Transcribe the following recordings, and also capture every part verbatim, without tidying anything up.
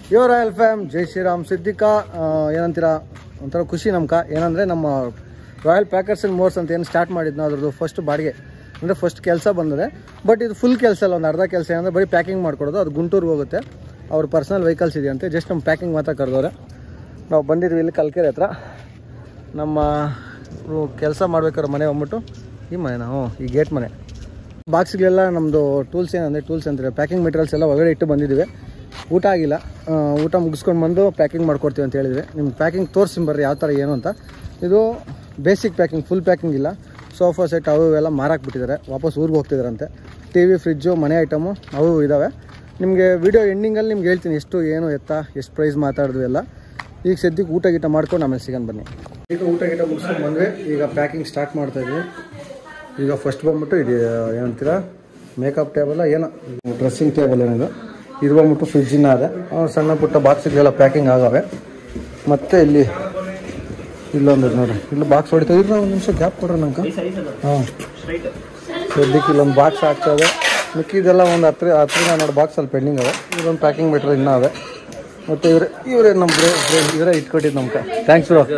ಯೋ royal fam ಜೈ ಶ್ರೀರಾಮ್ ಸಿದ್ದಿಕಾ ಏನಂತೀರ ಒಂಥರ ಖುಷಿ ನಮ್ಕ ಏನಂದರೆ ನಮ್ಮ ರಾಯಲ್ ಪ್ಯಾಕರ್ಸ್ ಆ್ಯಂಡ್ ಮೋರ್ಸ್ ಅಂತ ಏನು ಸ್ಟಾರ್ಟ್ ಮಾಡಿದ್ನೋ ಅದ್ರದ್ದು ಫಸ್ಟ್ ಬಾಡಿಗೆ ಅಂದರೆ ಫಸ್ಟ್ ಕೆಲಸ ಬಂದಿದೆ. ಬಟ್ ಇದು ಫುಲ್ ಕೆಲಸ ಅಲ್ಲ, ಒಂದು ಅರ್ಧ ಕೆಲಸ ಏನಂದರೆ ಬರೀ ಪ್ಯಾಕಿಂಗ್ ಮಾಡ್ಕೊಡೋದು. ಅದು ಗುಂಟೂರಿಗೆ ಹೋಗುತ್ತೆ, ಅವ್ರ ಪರ್ಸನಲ್ ವೆಹಿಕಲ್ಸ್ ಇದೆಯಂತೆ. ಜಸ್ಟ್ ನಮ್ಮ ಪ್ಯಾಕಿಂಗ್ ಮಾತ್ರ ಕರೆದವ್ರೆ. ನಾವು ಬಂದಿದ್ವಿ ಇಲ್ಲಿ ಕಲ್ಕೆರೆ ಹತ್ರ. ನಮ್ಮ ಕೆಲಸ ಮಾಡ್ಬೇಕಾದ್ರೆ ಮನೆ ಬಂದ್ಬಿಟ್ಟು ಈ ಮನೆ, ನಾವು ಈ ಗೇಟ್ ಮನೆ. ಬಾಕ್ಸ್ಗಳೆಲ್ಲ ನಮ್ಮದು ಟೂಲ್ಸ್ ಏನಂದರೆ ಟೂಲ್ಸ್ ಅಂತಾರೆ ಪ್ಯಾಕಿಂಗ್ ಮೆಟೀರಿಯಲ್ಸ್ ಎಲ್ಲ ಒಳಗಡೆ ಇಟ್ಟು ಬಂದಿದ್ದೀವಿ. ಊಟ ಆಗಿಲ್ಲ, ಊಟ ಮುಗಿಸ್ಕೊಂಡು ಬಂದು ಪ್ಯಾಕಿಂಗ್ ಮಾಡ್ಕೊಡ್ತೀವಿ ಅಂತ ಹೇಳಿದ್ವಿ. ನಿಮ್ಗೆ ಪ್ಯಾಕಿಂಗ್ ತೋರಿಸಿ ಬರ್ರಿ ಯಾವ ಥರ ಏನು ಅಂತ. ಇದು ಬೇಸಿಕ್ ಪ್ಯಾಕಿಂಗ್, ಫುಲ್ ಪ್ಯಾಕಿಂಗ್ ಇಲ್ಲ. ಸೋಫಾ ಸೆಟ್ ಅವು ಇವೆಲ್ಲ ಮಾರಾಕ್ಬಿಟ್ಟಿದ್ದಾರೆ, ವಾಪಸ್ ಊರಿಗೆ ಹೋಗ್ತಿದ್ದಾರಂತೆ. ಟಿ ವಿ, ಫ್ರಿಜ್ಜು, ಮನೆ ಐಟಮು ಅವು ಇದ್ದಾವೆ. ನಿಮಗೆ ವಿಡಿಯೋ ಎಂಡಿಂಗಲ್ಲಿ ನಿಮ್ಗೆ ಹೇಳ್ತೀನಿ ಎಷ್ಟು ಏನು ಎತ್ತ ಎಷ್ಟು ಪ್ರೈಸ್ ಮಾತಾಡಿದ್ವಿ ಎಲ್ಲ. ಈಗ ಸದ್ಯಕ್ಕೆ ಊಟ ಗೀಟ ಮಾಡ್ಕೊಂಡು ಆಮೇಲೆ ಸಿಗೋಣ ಬನ್ನಿ. ಈಗ ಊಟ ಗೀಟ ಮುಗಿಸ್ಕೊಂಡು ಬಂದ್ವಿ. ಈಗ ಪ್ಯಾಕಿಂಗ್ ಸ್ಟಾರ್ಟ್ ಮಾಡ್ತಾಯಿದ್ವಿ. ಈಗ ಫಸ್ಟ್ ಬಂದ್ಬಿಟ್ಟು ಇದು ಏನಂತೀರ ಮೇಕಪ್ ಟೇಬಲ್ ಏನೋ ಡ್ರೆಸ್ಸಿಂಗ್ ಟೇಬಲ್ ಏನಿದೆ ಇದು ಬಂದ್ಬಿಟ್ಟು ಫ್ರಿಜ್ಜಿನ ಅದೇ ಸಣ್ಣ ಪುಟ್ಟ ಬಾಕ್ಸಿಗೆಲ್ಲ ಪ್ಯಾಕಿಂಗ್ ಆಗವೆ. ಮತ್ತು ಇಲ್ಲಿ ಇಲ್ಲೊಂದು ನೋಡಿರಿ, ಇಲ್ಲಿ ಬಾಕ್ಸ್ ಹೊಡಿತಾ ಇದ್ರೆ ಒಂದು ನಿಮಿಷ ಗ್ಯಾಪ್ ಕೊಡ್ರಿ ನಂಗೆ. ಹಾಂ, ಸದ್ಯಕ್ಕೆ ಇಲ್ಲೊಂದು ಬಾಕ್ಸ್ ಆಗ್ತದೆ. ಮಿಕ್ಕಿದೆಲ್ಲ ಒಂದು ಹತ್ರ ಹತ್ತಿರ ನೋಡಿ ಬಾಕ್ಸಲ್ಲಿ ಪೆಂಡಿಂಗ್ ಅವೆ. ಇದೊಂದು ಪ್ಯಾಕಿಂಗ್ ಮೆಟೀರಿಯಲ್ ಇನ್ನೂ ಅವೆ. ಮತ್ತು ಇವರೇ ಇವರೇ ನಮ್ಮ ಬ್ರೇ ಇವರೇ ಇಟ್ಕೊಟ್ಟಿದ್ದು ನಮ್ಗೆ. Thanks bro.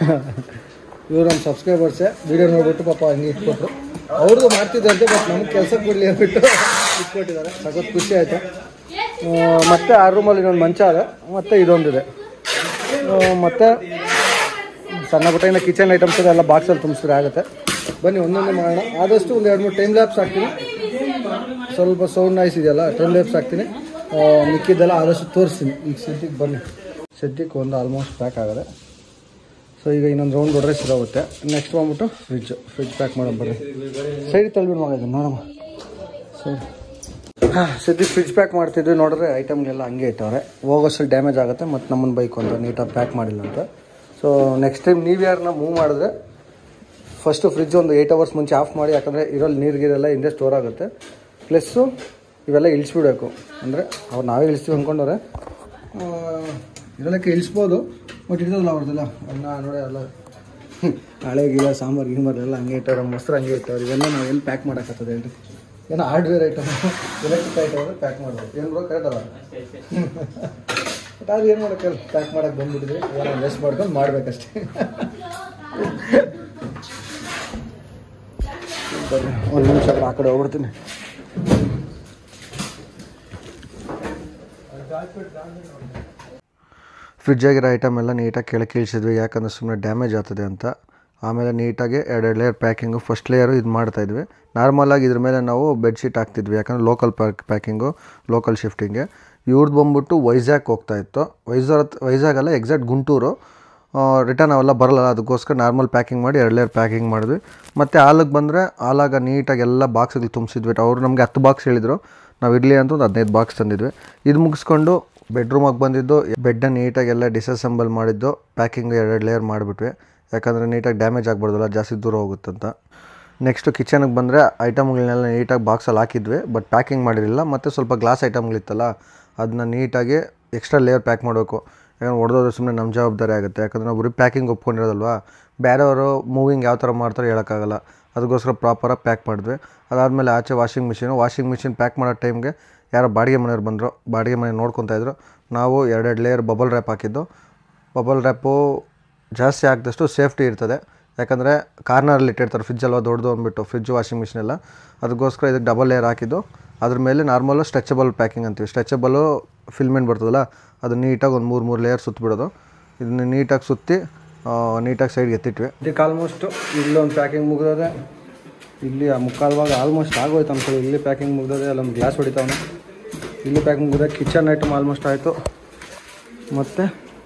ಇವರು ನಮ್ಮ ಸಬ್ಸ್ಕ್ರೈಬರ್ಸೇ. ವೀಡಿಯೋ ನೋಡ್ಬಿಟ್ಟು ಪಾಪ ಹಂಗೆ ಇಟ್ಕೊಟ್ರು. ಅವ್ರದ್ದು ಮಾಡ್ತಿದ್ದಂತೆ, ಬಟ್ ನಮ್ಗೆ ಕೆಲಸ ಕೊಡಲಿ ಅಂದ್ಬಿಟ್ಟು ಇಟ್ಕೊಟ್ಟಿದ್ದಾರೆ. ಸಖತ್ ಖುಷಿ ಆಯಿತು. ಮತ್ತು ಆ ರೂಮಲ್ಲಿ ಇನ್ನೊಂದು ಮಂಚ ಇದೆ, ಮತ್ತು ಇದೊಂದಿದೆ. ಮತ್ತು ಸಣ್ಣ ಪುಟ್ಟ ಇನ್ನು ಕಿಚನ್ ಐಟಮ್ಸ್ ಎಲ್ಲ ಬಾಕ್ಸಲ್ಲಿ ತುಂಬಿಸಿದ್ರೆ ಆಗುತ್ತೆ. ಬನ್ನಿ ಒಂದೊಂದೇ ಮಾಡೋಣ. ಆದಷ್ಟು ಒಂದು ಎರಡು ಮೂರು ಟೈಮ್ ಲ್ಯಾಪ್ಸ್ ಹಾಕ್ತೀನಿ. ಸ್ವಲ್ಪ ಸೌಂಡ್ ನಾಯ್ಸ್ ಇದೆಯಲ್ಲ, ಟೈಮ್ ಲ್ಯಾಪ್ಸ್ ಹಾಕ್ತೀನಿ. ಮಿಕ್ಕಿದ್ದೆಲ್ಲ ಆದಷ್ಟು ತೋರಿಸ್ತೀನಿ. ಈಗ ಸದ್ಯಕ್ಕೆ ಬನ್ನಿ. ಸದ್ಯಕ್ಕೆ ಒಂದು ಆಲ್ಮೋಸ್ಟ್ ಪ್ಯಾಕ್ ಆಗಿದೆ. ಸೊ ಈಗ ಇನ್ನೊಂದು ರೌಂಡ್ ಹೊಡ್ರೆ ಸಿಗೋಗುತ್ತೆ. ನೆಕ್ಸ್ಟ್ ಬಂದ್ಬಿಟ್ಟು ಫ್ರಿಜ್ಜು ಫ್ರಿಜ್ ಪ್ಯಾಕ್ ಮಾಡೋಣ ಬರ್ರಿ. ಸೈಡ್ ತಳ್ಬಿಟ್ಟು ಮಾಡಿದ್ದೀನಿ ನೋಡಮ್ಮ. ಸರಿ, ಹಾಂ ಸದ್ಯಕ್ಕೆ ಫ್ರಿಜ್ ಪ್ಯಾಕ್ ಮಾಡ್ತಿದ್ವಿ. ನೋಡಿದ್ರೆ ಐಟಮ್ಗೆಲ್ಲ ಹಂಗೆ ಇಟ್ಟವ್ರೆ. ಹೋಗೋಷ್ಟು ಡ್ಯಾಮೇಜ್ ಆಗುತ್ತೆ ಮತ್ತು ನಮ್ಮನ್ನು ಬೈಕ್ ಅಂತ ನೀಟಾಗಿ ಪ್ಯಾಕ್ ಮಾಡಿಲ್ಲ ಅಂತ. ಸೊ ನೆಕ್ಸ್ಟ್ ಟೈಮ್ ನೀವು ಯಾರನ್ನ ಮೂವ್ ಮಾಡಿದ್ರೆ ಫಸ್ಟು ಫ್ರಿಜ್ ಒಂದು ಏಯ್ಟ್ ಅವರ್ಸ್ ಮುಂಚೆ ಆಫ್ ಮಾಡಿ. ಯಾಕಂದರೆ ಇರೋಲ್ಲಿ ನೀರು ಗೀರೆಲ್ಲ ಹಿಂದೆ ಸ್ಟೋರ್ ಆಗುತ್ತೆ. ಪ್ಲಸ್ಸು ಇವೆಲ್ಲ ಇಳಿಸ್ಬಿಡ್ಬೇಕು. ಅಂದರೆ ಅವ್ರು ನಾವೇ ಇಳಿಸ್ತೀವಿ ಅಂದ್ಕೊಂಡವ್ರೆ. ಇರೋದಕ್ಕೆ ಇಳಿಸ್ಬೋದು, ಬಟ್ ಇರೋದಿಲ್ಲ ಅವ್ರದ್ದೆಲ್ಲ ಅನ್ನ ನೋಡಿ ಎಲ್ಲ ಹಳೆ ಗಿಡ ಸಾಂಬಾರು ಗಿಂಬಾರು ಎಲ್ಲ ಹಂಗೆ ಇಟ್ಟವ್ರೆ. ಮೊಸರು ಹಂಗೆ ಇಟ್ಟವ್ರು. ಇವೆಲ್ಲ ನಾವು ಎಲ್ಲಿ ಪ್ಯಾಕ್ ಮಾಡೋಕ್ಕಾಗ್ತದೆ ಹೇಳ್ರಿ? ಏನೋ ಹಾರ್ಡ್ವೇರ್ ಐಟಮ್, ಎಲೆಕ್ಟ್ರಿಕ್ ಐಟಮ್ ಅಂದರೆ ಪ್ಯಾಕ್ ಮಾಡ್ಬೋದು. ಏನು ಬರೋ ಕರೆಕ್ಟ್ ಅಲ್ಲ. ಬಟ್ ಅದು ಏನು ಮಾಡೋಕ್ಕಲ್ಲ, ಪ್ಯಾಕ್ ಮಾಡೋಕ್ಕೆ ಬಂದುಬಿಟ್ಟಿದ್ವಿ. ಏನೋ ರೆಸ್ಟ್ ಮಾಡ್ಕೊಂಡು ಮಾಡಬೇಕಷ್ಟೇ. ಒಂದು ನಿಮಿಷ ಆ ಕಡೆ ಹೋಗ್ಬಿಡ್ತೀನಿ. ಫ್ರಿಜ್ಜಾಗಿರೋ ಐಟಮ್ ಎಲ್ಲ ನೀಟಾಗಿ ಕೆಳಗೆ ಇಳಿಸಿದ್ವಿ. ಯಾಕಂದರೆ ಸುಮ್ಮನೆ ಡ್ಯಾಮೇಜ್ ಆಗ್ತದೆ ಅಂತ. ಆಮೇಲೆ ನೀಟಾಗಿ ಎರಡೆರಡು ಲೇಯರ್ ಪ್ಯಾಕಿಂಗು. ಫಸ್ಟ್ ಲೇಯರು ಇದು ಮಾಡ್ತಾಯಿದ್ವಿ. ನಾರ್ಮಲಾಗಿ ಇದ್ರ ಮೇಲೆ ನಾವು ಬೆಡ್ಶೀಟ್ ಹಾಕ್ತಿದ್ವಿ. ಯಾಕಂದರೆ ಲೋಕಲ್ ಪ್ಯಾಕ್ ಪ್ಯಾಕಿಂಗು ಲೋಕಲ್ ಶಿಫ್ಟಿಂಗೆ. ಇವ್ರದ್ದು ಬಂದ್ಬಿಟ್ಟು ವೈಜಾಗ್ ಹೋಗ್ತಾಯಿತ್ತು. ವೈಜಾಗ್ ವೈಜಾಗಲ್ಲ ಎಕ್ಸಾಕ್ಟ್ ಗುಂಟೂರು. ರಿಟರ್ನ್ ಅವೆಲ್ಲ ಬರಲ್ಲ, ಅದಕ್ಕೋಸ್ಕರ ನಾರ್ಮಲ್ ಪ್ಯಾಕಿಂಗ್ ಮಾಡಿ ಎರಡು ಲೇಯರ್ ಪ್ಯಾಕಿಂಗ್ ಮಾಡಿದ್ವಿ. ಮತ್ತು ಹಾಲಿಗೆ ಬಂದರೆ ಹಾಲಾಗ ನೀಟಾಗಿ ಎಲ್ಲ ಬಾಕ್ಸ್ಗಳು ತುಂಬಿಸಿದ್ವಿ. ಅವರು ನಮಗೆ ಹತ್ತು ಬಾಕ್ಸ್ ಹೇಳಿದರು, ನಾವು ಇರಲಿ ಅಂತ ಒಂದು ಹದಿನೈದು ಬಾಕ್ಸ್ ತಂದಿದ್ವಿ. ಇದು ಮುಗಿಸ್ಕೊಂಡು ಬೆಡ್ರೂಮಾಗಿ ಬಂದಿದ್ದು, ಬೆಡ್ನ ನೀಟಾಗಿ ಎಲ್ಲ ಡಿಸಸೆಂಬಲ್ ಮಾಡಿದ್ದು, ಪ್ಯಾಕಿಂಗ್ ಎರಡು ಲೇಯರ್ ಮಾಡಿಬಿಟ್ವಿ. ಯಾಕಂದರೆ ನೀಟಾಗಿ ಡ್ಯಾಮೇಜ್ ಆಗ್ಬಾರ್ದಲ್ಲ, ಜಾಸ್ತಿ ದೂರ ಹೋಗುತ್ತಂತ. ನೆಕ್ಸ್ಟು ಕಿಚನ್ಗೆ ಬಂದರೆ ಐಟಮ್ಗಳನ್ನೆಲ್ಲ ನೀಟಾಗಿ ಬಾಕ್ಸಲ್ಲಿ ಹಾಕಿದ್ವಿ, ಬಟ್ ಪ್ಯಾಕಿಂಗ್ ಮಾಡಿರಲಿಲ್ಲ. ಮತ್ತು ಸ್ವಲ್ಪ ಗ್ಲಾಸ್ ಐಟಮ್ಗಳಿತ್ತಲ್ಲ, ಅದನ್ನ ನೀಟಾಗಿ ಎಕ್ಸ್ಟ್ರಾ ಲೇಯರ್ ಪ್ಯಾಕ್ ಮಾಡಬೇಕು. ಯಾಕಂದ್ರೆ ಹೊಡೆದೋದ್ರೆ ಸುಮ್ಮನೆ ನಮ್ಮ ಜವಾಬ್ದಾರಿ ಆಗುತ್ತೆ. ಯಾಕಂದರೆ ನಾವು ಬರೀ ಪ್ಯಾಕಿಂಗ್ ಒಪ್ಕೊಂಡಿರೋದಲ್ವ, ಬೇರೆಯವರು ಮೂವಿಂಗ್ ಯಾವ ಥರ ಮಾಡ್ತಾರೆ ಹೇಳೋಕ್ಕಾಗಲ್ಲ. ಅದಕ್ಕೋಸ್ಕರ ಪ್ರಾಪರಾಗಿ ಪ್ಯಾಕ್ ಮಾಡಿದ್ವಿ. ಅದಾದಮೇಲೆ ಆಚೆ washing machine washing machine pack ಮಾಡೋ ಟೈಮ್ಗೆ ಯಾರೋ ಬಾಡಿಗೆ ಮನೆಯವ್ರು ಬಂದರು. ಬಾಡಿಗೆ ಮನೆ ನೋಡ್ಕೊತಾಯಿದ್ರು. ನಾವು ಎರಡೆರಡು ಲೇಯರ್ ಬಬಲ್ ರ್ಯಾಪ್ ಹಾಕಿದ್ದು. ಬಬಲ್ ರ್ಯಾಪು ಜಾಸ್ತಿ ಹಾಕಿದಷ್ಟು ಸೇಫ್ಟಿ ಇರ್ತದೆ. ಯಾಕಂದರೆ ಕಾರ್ನರಲ್ಲಿ ಇಟ್ಟಿರ್ತಾರೆ ಫ್ರಿಜ್ ಅಲ್ವ ದೊಡ್ಡದು ಅಂದ್ಬಿಟ್ಟು, ಫ್ರಿಜ್ಜು ವಾಷಿಂಗ್ ಮಿಷಿನ್ ಎಲ್ಲ. ಅದಕ್ಕೋಸ್ಕರ ಇದಕ್ಕೆ ಡಬಲ್ ಲೇಯರ್ ಹಾಕಿದ್ದು. ಅದ್ರ ಮೇಲೆ ನಾರ್ಮಲು ಸ್ಟ್ರೆಚಬಲ್ ಪ್ಯಾಕಿಂಗ್ ಅಂತೀವಿ. ಸ್ಟ್ರೆಚಬಲು ಫಿಲ್ಮೆಂಟ್ ಬರ್ತದಲ್ಲ, ಅದು ನೀಟಾಗಿ ಒಂದು ಮೂರು ಮೂರು ಲೇಯರ್ ಸುತ್ತಿಬಿಡೋದು. ಇದನ್ನ ನೀಟಾಗಿ ಸುತ್ತಿ ನೀಟಾಗಿ ಸೈಡ್ಗೆ ಎತ್ತಿಟ್ವಿ. ಇದಕ್ಕೆ ಆಲ್ಮೋಸ್ಟು ಇಲ್ಲೊಂದು ಪ್ಯಾಕಿಂಗ್ ಮುಗಿದದೆ. ಇಲ್ಲಿ ಆ ಮುಕ್ಕಾಲ್ವಾಗ ಆಲ್ಮೋಸ್ಟ್ ಆಗೋಯ್ತು ಅನ್ಕೊಳ್ಳಿ. ಇಲ್ಲಿ ಪ್ಯಾಕಿಂಗ್ ಮುಗಿದದೆ, ಅಲ್ಲೊಂದು ಗ್ಲಾಸ್ ಹೊಡಿತಾವನು. ಇಲ್ಲಿ ಪ್ಯಾಕಿಂಗ್ ಮುಗಿದ. ಕಿಚನ್ ಐಟಮ್ ಆಲ್ಮೋಸ್ಟ್ ಆಯಿತು. ಮತ್ತು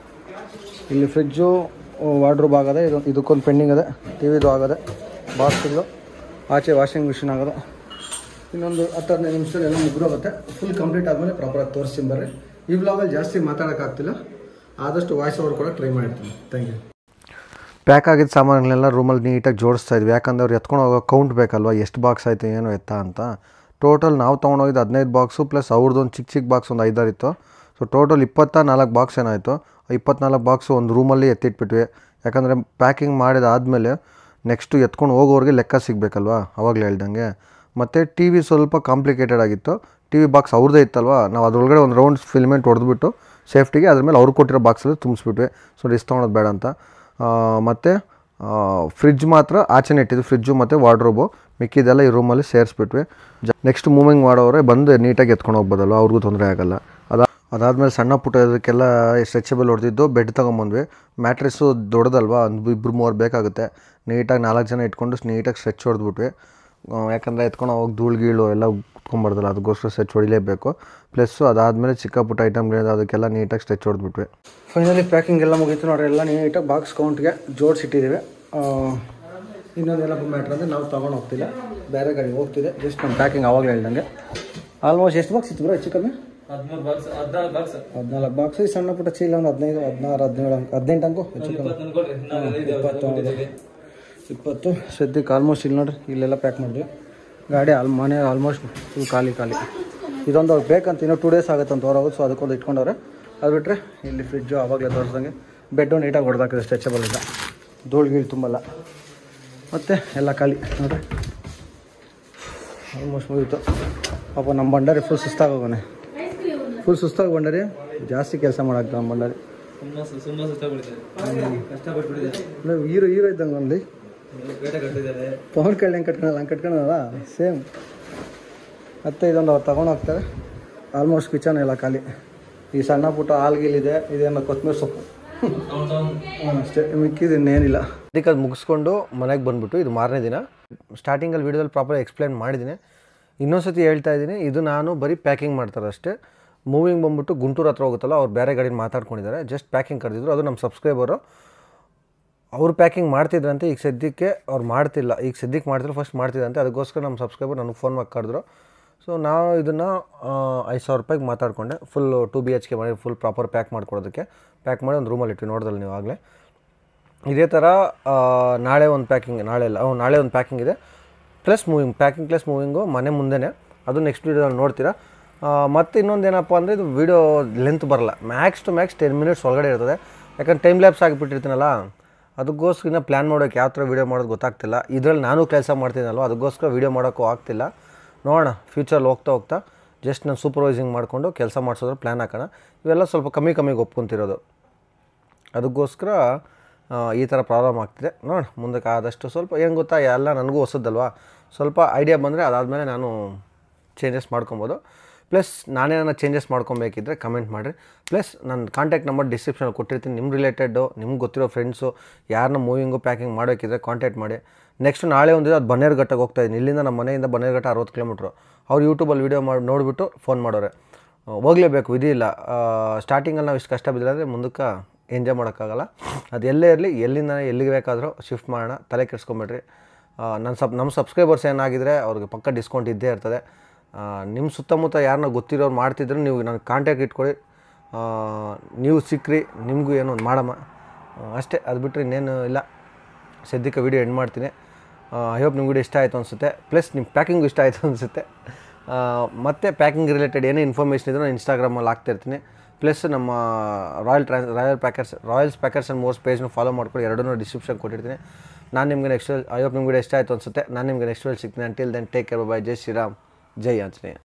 ಇಲ್ಲಿ ಫ್ರಿಜ್ಜು ವಾರ್ಡ್ರೋಬ್ ಆಗದೆ. ಇದು ಇದಕ್ಕೊಂದು ಪೆಂಡಿಂಗ್ ಅದೆ. ಟಿ ವಿದು ಆಗದೆ. ಬಾಕ್ಸ್ಗಳು ಆಚೆ ವಾಷಿಂಗ್ ಮಿಷಿನ್ ಆಗದೆ. ಇನ್ನೊಂದು ಹತ್ತು ಹದಿನೈದು ನಿಮಿಷದಲ್ಲಿ ಎಲ್ಲ ಮುಗಿದೋಗುತ್ತೆ. ಫುಲ್ ಕಂಪ್ಲೀಟ್ ಆದಮೇಲೆ ಪ್ರಾಪರಾಗಿ ತೋರಿಸ್ತೀನಿ ಬರ್ರಿ. ಈ ವ್ಲಾಗಲ್ಲಿ ಜಾಸ್ತಿ ಮಾತಾಡೋಕ್ಕಾಗ್ತಿಲ್ಲ, ಆದಷ್ಟು ವಾಯ್ಸ್ ಓವರ್ ಕೂಡ ಟ್ರೈ ಮಾಡ್ತೀನಿ. Thank you. ಪ್ಯಾಕ್ ಆಗಿದ್ದ ಸಾಮಾನುಗಳನ್ನೆಲ್ಲ ರೂಮಲ್ಲಿ ನೀಟಾಗಿ ಜೋಡಿಸ್ತಾ ಇದ್ವಿ. ಯಾಕಂದ್ರೆ ಅವ್ರು ಎತ್ಕೊಂಡು ಹೋಗೋ ಕೌಂಟ್ ಬೇಕಲ್ವ, ಎಷ್ಟು ಬಾಕ್ಸ್ ಆಯಿತು ಏನು ಎತ್ತ ಅಂತ. ಟೋಟಲ್ ನಾವು ತೊಗೊಂಡೋಗಿದ್ದು ಹದಿನೈದು ಬಾಕ್ಸು ಪ್ಲಸ್ ಅವ್ರದ್ದೊಂದು ಚಿಕ್ಕ ಚಿಕ್ಕ ಬಾಕ್ಸ್ ಒಂದು ಐದಾರು ಇತ್ತು. ಸೊ ಟೋಟಲ್ ಇಪ್ಪತ್ತ ನಾಲ್ಕು ಬಾಕ್ಸ್ ಏನಾಯಿತು. ಇಪ್ಪತ್ನಾಲ್ಕು ಬಾಕ್ಸು ಒಂದು ರೂಮಲ್ಲಿ ಎತ್ತಿಟ್ಬಿಟ್ವಿ. ಯಾಕಂದರೆ ಪ್ಯಾಕಿಂಗ್ ಮಾಡಿದಾದಮೇಲೆ ನೆಕ್ಸ್ಟು ಎತ್ಕೊಂಡು ಹೋಗೋರಿಗೆ ಲೆಕ್ಕ ಸಿಗಬೇಕಲ್ವ, ಅವಾಗಲೇ ಹೇಳ್ದಂಗೆ. ಮತ್ತು ಟಿ ವಿ ಸ್ವಲ್ಪ ಕಾಂಪ್ಲಿಕೇಟೆಡ್ ಆಗಿತ್ತು. ಟಿ ವಿ ಬಾಕ್ಸ್ ಅವ್ರದ್ದೇ ಇತ್ತಲ್ವ, ನಾವು ಅದರೊಳಗಡೆ ಒಂದು ರೌಂಡ್ ಫಿಲ್ಮೆಂಟ್ ಹೊಡೆದ್ಬಿಟ್ಟು ಸೇಫ್ಟಿಗೆ ಅದ್ರ ಮೇಲೆ ಅವ್ರು ಕೊಟ್ಟಿರೋ ಬಾಕ್ಸಲ್ಲಿ ತುಂಬಿಸ್ಬಿಟ್ವಿ. ಸೊ ರಿಸ್ಕ್ ತೊಗೊಳೋದು ಬೇಡ ಅಂತ. ಮತ್ತು ಫ್ರಿಡ್ಜ್ ಮಾತ್ರ ಆಚೆನೇ ಇಟ್ಟಿದ್ದು, ಫ್ರಿಡ್ಜು ಮತ್ತು ವಾರ್ಡ್ರೋಬು ಮಿಕ್ಕಿದೆಲ್ಲ ಈ ರೂಮಲ್ಲಿ ಸೇರಿಸ್ಬಿಟ್ವಿ. ಜ ನೆಕ್ಸ್ಟ್ ಮೂವಿಂಗ್ ಮಾಡೋರೆ ಬಂದು ನೀಟಾಗಿ ಎತ್ಕೊಂಡು ಹೋಗ್ಬೋದಲ್ಲ, ಅವ್ರಿಗೂ ತೊಂದರೆ ಆಗೋಲ್ಲ. ಅದ ಅದಾದಮೇಲೆ ಸಣ್ಣ ಪುಟ್ಟ ಇದಕ್ಕೆಲ್ಲ ಸ್ಟ್ರೆಚಬಲ್ ಹೊಡೆದಿದ್ದು ಬೆಡ್ ತೊಗೊಂಬಂದ್ವಿ. ಮ್ಯಾಟ್ರೆಸ್ಸು ದೊಡ್ಡದಲ್ವಾ, ಒಂದು ಇಬ್ಬರು ಮೂವರು ಬೇಕಾಗುತ್ತೆ. ನೀಟಾಗಿ ನಾಲ್ಕು ಜನ ಇಟ್ಕೊಂಡು ನೀಟಾಗಿ ಸ್ಟ್ರೆಚ್ ಹೊಡೆದ್ಬಿಟ್ವಿ. ಯಾಕಂದರೆ ಎತ್ಕೊಂಡು ಹೋಗಿ ಧೂಳು ಗೀಳು ಎಲ್ಲ ಕುತ್ಕೊಂಬಾರ್ದಲ್ಲ, ಅದಕ್ಕೋಸ್ಕರ ಸ್ಟ್ರೆಚ್ ಹೊಡಿಲೇಬೇಕು. ಪ್ಲಸ್ಸು ಅದಾದಮೇಲೆ ಚಿಕ್ಕ ಪುಟ್ಟ ಐಟಮ್ಗಳಿದೆ, ಅದಕ್ಕೆಲ್ಲ ನೀಟಾಗಿ ಸ್ಟ್ರೆಚ್ ಹೊಡೆದ್ಬಿಟ್ವಿ. ಫೈನಲಿ ಪ್ಯಾಕಿಂಗ್ ಎಲ್ಲ ಮುಗೀತು ನೋಡ್ರಿ. ಎಲ್ಲ ನೀಟಾಗಿ ಬಾಕ್ಸ್ ಕೌಂಟ್ಗೆ ಜೋಡಿಸಿಟ್ಟಿದ್ದೀವಿ. ಇನ್ನೊಂದೇನಪ್ಪ ಮ್ಯಾಟ್ರ್ ಅಂದರೆ ನಾವು ತೊಗೊಂಡು ಹೋಗ್ತಿಲ್ಲ, ಬೇರೆ ಗಾಡಿ ಹೋಗ್ತಿದೆ. ಜಸ್ಟ್ ನಮ್ಮ ಪ್ಯಾಕಿಂಗ್ ಆವಾಗಲೇ ಹೇಳ್ದಂಗೆ ಆಲ್ಮೋಸ್ಟ್ ಎಷ್ಟು ಬಾಕ್ಸ್ ಇತ್ತು ಬ್ರೋ ಹೆಚ್ಚು ಕಮ್ಮಿ? ಹದಿಮೂರು ಬಾಕ್ಸ್ ಹದಿನಾಲ್ಕು ಬಾಕ್ಸ್ ಹದಿನಾಲ್ಕು ಬಾಕ್ಸ್. ಈ ಸಣ್ಣ ಪುಟ್ಟ ಚೀಲ ಒಂದು ಹದಿನೈದು ಹದಿನಾರು ಹದಿನೇಳು ಹದಿನೆಂಟು ಅಂಕು ಹೆಚ್ಚು ಕಮ್ಮಿ ಇಪ್ಪತ್ತು ಇಪ್ಪತ್ತು ಸದ್ಯಕ್ಕೆ ಆಲ್ಮೋಸ್ಟ್ ಇಲ್ಲಿ ನೋಡ್ರಿ, ಇಲ್ಲೆಲ್ಲ ಪ್ಯಾಕ್ ಮಾಡಿದ್ವಿ. ಗಾಡಿ ಆಲ್ ಮನೆ ಆಲ್ಮೋಸ್ಟ್ ಫುಲ್ ಖಾಲಿ ಖಾಲಿ. ಇದೊಂದು ಅವ್ರು ಬೇಕಂತ ಇನ್ನೂ ಟೂ ಡೇಸ್ ಆಗುತ್ತೆ ಅಂತ ಹೊರಗೋದು. ಸೊ ಅದಕ್ಕೊಂದು ಇಟ್ಕೊಂಡವ್ರೆ. ಅದು ಬಿಟ್ಟರೆ ಇಲ್ಲಿ ಫ್ರಿಡ್ಜು ಆವಾಗಲೇ ತೋರಿಸ್ದಂಗೆ ಬೆಡ್ಡು ನೀಟಾಗಿ ಹೊಡೆದಾಕಿದೆ, ಸ್ಟ್ರೆಚಬಲ್ ಇಲ್ಲ, ಧೂಳು ಗೀಳು ತುಂಬಲ್ಲ. ಮತ್ತು ಎಲ್ಲ ಖಾಲಿ ನೋಡಿರಿ, ಆಲ್ಮೋಸ್ಟ್ ಮುಗೀತು. ಪಾಪ ನಮ್ಮ ಬಂಡಾರಿ ಫುಲ್ ಸುಸ್ತಾಗಿ ಹೋಗೋನೆ, ಫುಲ್ ಸುಸ್ತಾಗಿ ಬಂಡಾರಿ ಜಾಸ್ತಿ ಕೆಲಸ ಮಾಡಾಕ್ತಾವೆ ನಮ್ಮ ಬಂಡಾರಿ. ಕಷ್ಟಪಟ್ಟು ಹೀರೋ ಹೀರೋ ಇದ್ದಂಗೆ ಒಂದು ಪವನ್ ಕಳ್ಳಿ ಹೆಂಗೆ ಕಟ್ಕೊಳಲ್ಲ ಹಂಗೆ ಕಟ್ಕೊಳಲ್ಲ ಸೇಮ್. ಮತ್ತು ಇದೊಂದು ಅವ್ರು ತಗೊಂಡು ಹೋಗ್ತಾರೆ. ಆಲ್ಮೋಸ್ಟ್ ಕಿಚನ್ ಎಲ್ಲ ಖಾಲಿ. ಈ ಸಣ್ಣ ಪುಟ್ಟ ಹಾಲ್ಗಿಲಿದೆ, ಇದೇನೋ ಕೊತ್ತಂಬರಿ ಸೊಪ್ಪು ಅಷ್ಟೇ, ಮಿಕ್ಕಿದ್ದು ಇನ್ನೇನಿಲ್ಲ. ಅದಕ್ಕೆ ಅದು ಮುಗಿಸ್ಕೊಂಡು ಮನೆಗೆ ಬಂದುಬಿಟ್ಟು ಇದು ಮಾರನೇ ದಿನ. ಸ್ಟಾರ್ಟಿಂಗಲ್ಲಿ ವೀಡಿಯೋದಲ್ಲಿ ಪ್ರಾಪರ್ ಎಕ್ಸ್ಪ್ಲೈನ್ ಮಾಡಿದ್ದೀನಿ, ಇನ್ನೊಂದ್ಸತಿ ಹೇಳ್ತಾ ಇದ್ದೀನಿ. ಇದು ನಾನು ಬರೀ ಪ್ಯಾಕಿಂಗ್ ಮಾಡ್ತಾರೆ ಅಷ್ಟೇ. ಮೂವಿಂಗ್ ಬಂದುಬಿಟ್ಟು ಗುಂಟೂರು ಹತ್ರ ಹೋಗುತ್ತಲ್ಲ, ಅವ್ರು ಬೇರೆ ಗಾಡಿನ ಮಾತಾಡ್ಕೊಂಡಿದ್ದಾರೆ. ಜಸ್ಟ್ ಪ್ಯಾಕಿಂಗ್ ಕರೆದಿದ್ರು, ಅದು ನಮ್ಮ ಸಬ್ಸ್ಕ್ರೈಬರು. ಅವರು ಪ್ಯಾಕಿಂಗ್ ಮಾಡ್ತಿದ್ರಂತೆ, ಈಗ ಸದ್ಯಕ್ಕೆ ಅವ್ರು ಮಾಡ್ತಿಲ್ಲ. ಈಗ ಸದ್ಯಕ್ಕೆ ಮಾಡ್ತಿಲ್ಲ, ಫಸ್ಟ್ ಮಾಡ್ತಿದ್ದಂತೆ. ಅದಕ್ಕೋಸ್ಕರ ನಮ್ಮ ಸಬ್ಸ್ಕ್ರೈಬರ್ ನನಗೆ ಫೋನ್ ಮಾಡಿ ಕರೆದ್ರು. ಸೊ ನಾವು ಇದನ್ನು ಐದು ಸಾವಿರ ರೂಪಾಯಿಗೆ ಮಾತಾಡಿಕೊಂಡೆ. Full two B H K ಮಾಡಿ ಫುಲ್ ಪ್ರಾಪರ್ ಪ್ಯಾಕ್ ಮಾಡ್ಕೊಡೋದಕ್ಕೆ. ಪ್ಯಾಕ್ ಮಾಡಿ ಒಂದು ರೂಮಲ್ಲಿ ಇಟ್ಟು ನೋಡಿದ್ರಲ್ಲ ನೀವು ಆಗಲೇ. ಇದೇ ಥರ ನಾಳೆ ಒಂದು ಪ್ಯಾಕಿಂಗ್, ನಾಳೆ ಇಲ್ಲ ನಾಳೆ ಒಂದು ಪ್ಯಾಕಿಂಗ್ ಇದೆ, plus moving. Packing plus moving ಮನೆ ಮುಂದೆನೇ. ಅದು ನೆಕ್ಸ್ಟ್ ವೀಡಿಯೋದಲ್ಲಿ ನೋಡ್ತೀರಾ. ಮತ್ತು ಇನ್ನೊಂದು ಏನಪ್ಪ ಅಂದರೆ, ಇದು ವೀಡಿಯೋ ಲೆಂತ್ ಬರಲ್ಲ, max to max ten minutes ಒಳಗಡೆ ಇರ್ತದೆ. ಯಾಕಂದ್ರೆ ಟೈಮ್ ಲ್ಯಾಪ್ಸ್ ಆಗಿಬಿಟ್ಟಿರ್ತೀನಲ್ಲ, ಅದಕ್ಕೋಸ್ಕರ ಇನ್ನೂ ಪ್ಲ್ಯಾನ್ ಮಾಡೋಕ್ಕೆ ಯಾವ ಥರ ವೀಡಿಯೋ ಮಾಡೋದು ಗೊತ್ತಾಗ್ತಿಲ್ಲ. ಇದರಲ್ಲಿ ನಾನು ಕೆಲಸ ಮಾಡ್ತೀನಲ್ವ, ಅದಕ್ಕೋಸ್ಕರ ವೀಡಿಯೋ ಮಾಡೋಕ್ಕೂ ಆಗ್ತಿಲ್ಲ. ನೋಡೋಣ ಫ್ಯೂಚರಲ್ಲಿ ಹೋಗ್ತಾ ಹೋಗ್ತಾ ಜಸ್ಟ್ ನಾನು ಸೂಪರ್ವೈಸಿಂಗ್ ಮಾಡಿಕೊಂಡು ಕೆಲಸ ಮಾಡಿಸೋದ್ರೆ ಪ್ಲ್ಯಾನ್ ಹಾಕೋಣ. ಇವೆಲ್ಲ ಸ್ವಲ್ಪ ಕಮ್ಮಿ ಕಮ್ಮಿಗೆ ಒಪ್ಕೊತಿರೋದು, ಅದಕ್ಕೋಸ್ಕರ ಈ ಥರ ಪ್ರಾಬ್ಲಮ್ ಆಗ್ತಿದೆ. ನೋಡೋಣ ಮುಂದಕ್ಕೆ ಆದಷ್ಟು. ಸ್ವಲ್ಪ ಏನು ಗೊತ್ತಾ, ಎಲ್ಲ ನನಗೂ ಹೊಸದಲ್ವಾ, ಸ್ವಲ್ಪ ಐಡಿಯಾ ಬಂದರೆ ಅದಾದಮೇಲೆ ನಾನು ಚೇಂಜಸ್ ಮಾಡ್ಕೊಬೋದು. ಪ್ಲಸ್ ನಾನೇನ ಚೇಂಜಸ್ ಮಾಡ್ಕೊಬೇಕಿದ್ರೆ ಕಮೆಂಟ್ ಮಾಡಿರಿ. ಪ್ಲಸ್ ನನ್ನ ಕಾಂಟ್ಯಾಕ್ಟ್ ನಂಬರ್ ಡಿಸ್ಕ್ರಿಪ್ಷನಲ್ಲಿ ಕೊಟ್ಟಿರ್ತೀನಿ. ನಿಮ್ಮ ರಿಲೇಟೆಡ್ಡು ನಿಮ್ಗೆ ಗೊತ್ತಿರೋ ಫ್ರೆಂಡ್ಸು ಯಾರನ್ನ ಮೂವಿಂಗು ಪ್ಯಾಕಿಂಗ್ ಮಾಡೋಕ್ಕಿದ್ರೆ ಕಾಂಟ್ಯಾಕ್ಟ್ ಮಾಡಿ. ನೆಕ್ಸ್ಟ್ ನಾಳೆ ಒಂದಿದೆ, ಅದು ಬನ್ನೇರುಘಟ್ಟಕ್ಕೆ ಹೋಗ್ತಾಯಿದ್ದೀನಿ. ಇಲ್ಲಿಂದ ನಮ್ಮ ಮನೆಯಿಂದ ಬನ್ನೇರುಘಟ್ಟ ಅರವತ್ತು ಕಿಲೋಮೀಟ್ರು. ಅವ್ರು ಯೂಟ್ಯೂಬಲ್ಲಿ ವೀಡಿಯೋ ಮಾಡಿ ನೋಡಿಬಿಟ್ಟು ಫೋನ್ ಮಾಡೋರೆ. ಹೋಗಲೇಬೇಕು, ವಿಧಿ ಇಲ್ಲ. ಸ್ಟಾರ್ಟಿಂಗಲ್ಲಿ ನಾವು ಇಷ್ಟು ಕಷ್ಟ ಬಿದ್ದರೆ ಅಂದರೆ ಮುಂದಕ್ಕೆ ಎಂಜಾಯ್ ಮಾಡೋಕ್ಕಾಗಲ್ಲ. ಅದು ಎಲ್ಲೇ ಇರಲಿ, ಎಲ್ಲಿಂದ ಎಲ್ಲಿಗೆ ಬೇಕಾದರೂ ಶಿಫ್ಟ್ ಮಾಡೋಣ, ತಲೆ ಕೆಡಿಸ್ಕೊಂಬೇಡ್ರಿ. ನನ್ನ ಸಬ್ ನಮ್ಮ ಸಬ್ಸ್ಕ್ರೈಬರ್ಸ್ ಏನಾಗಿದ್ದರೆ ಅವ್ರಿಗೆ ಪಕ್ಕ ಡಿಸ್ಕೌಂಟ್ ಇದ್ದೇ ಇರ್ತದೆ. ನಿಮ್ಮ ಸುತ್ತಮುತ್ತ ಯಾರನ್ನ ಗೊತ್ತಿರೋರು ಮಾಡ್ತಿದ್ರು ನೀವು ನನಗೆ ಕಾಂಟ್ಯಾಕ್ಟ್ ಇಟ್ಕೊಳ್ಳಿ, ನೀವು ಸಿಕ್ಕ್ರಿ, ನಿಮಗೂ ಏನೋ ಒಂದು ಮಾಡಮ್ಮ ಅಷ್ಟೇ. ಅದು ಬಿಟ್ಟರೆ ಇನ್ನೇನು ಇಲ್ಲ. ಸದ್ಯಕ್ಕೆ ವೀಡಿಯೋ ಎಂಡ್ ಮಾಡ್ತೀನಿ. ಐ ಹೋಪ್ ನಿಮ್ಗೆ ವಿಡಿಯೋ ಇಷ್ಟ ಆಯಿತು ಅನಿಸುತ್ತೆ. ಪ್ಲಸ್ ನಿಮ್ಮ ಪ್ಯಾಕಿಂಗು ಇಷ್ಟ ಆಯಿತು ಅನಿಸುತ್ತೆ. ಮತ್ತು ಪ್ಯಾಕಿಂಗ್ ರಿಲೇಟೆಡ್ ಏನೇ ಇನ್ಫಾರ್ಮೇಷನ್ ಇದ್ದರೂ ನಾನು ಇನ್ಸ್ಟಾಗ್ರಾಮಲ್ಲಿ ಹಾಕ್ತಿರ್ತೀನಿ. ಪ್ಲಸ್ ನಮ್ಮ royal trans royal packers royals packers and movers ಪೇಜ್ನು ಫಾಲೋ ಮಾಡ್ಕೊಂಡು ಎರಡನ್ನೂ ಡಿಸ್ಕ್ರಿಪ್ಷನ್ ಕೊಟ್ಟಿರ್ತೀನಿ. ನಾನು ನಿಮಗೆ ನೆಕ್ಸ್ಟ್ ಐ ಹೋಪ್ ನಿಮ್ಗೆ ವಿಡಿಯೋ ಇಷ್ಟ ಆಯಿತು ಅನಿಸುತ್ತೆ. ನಾನು ನಿಮಗೆ ನೆಕ್ಸ್ಟ್ ವೇಳೆ ಸಿಗ್ತೀನಿ. Until then take care, bye. ಜೈ ಶ್ರೀರಾಮ್, ಜೈ ಆಂಜನೇಯ.